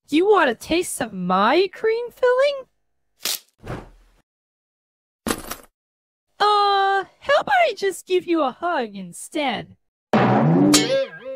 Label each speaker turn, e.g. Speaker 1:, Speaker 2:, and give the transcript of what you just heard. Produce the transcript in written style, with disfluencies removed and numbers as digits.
Speaker 1: Do you want a taste of my cream filling? How about I just give you a hug instead?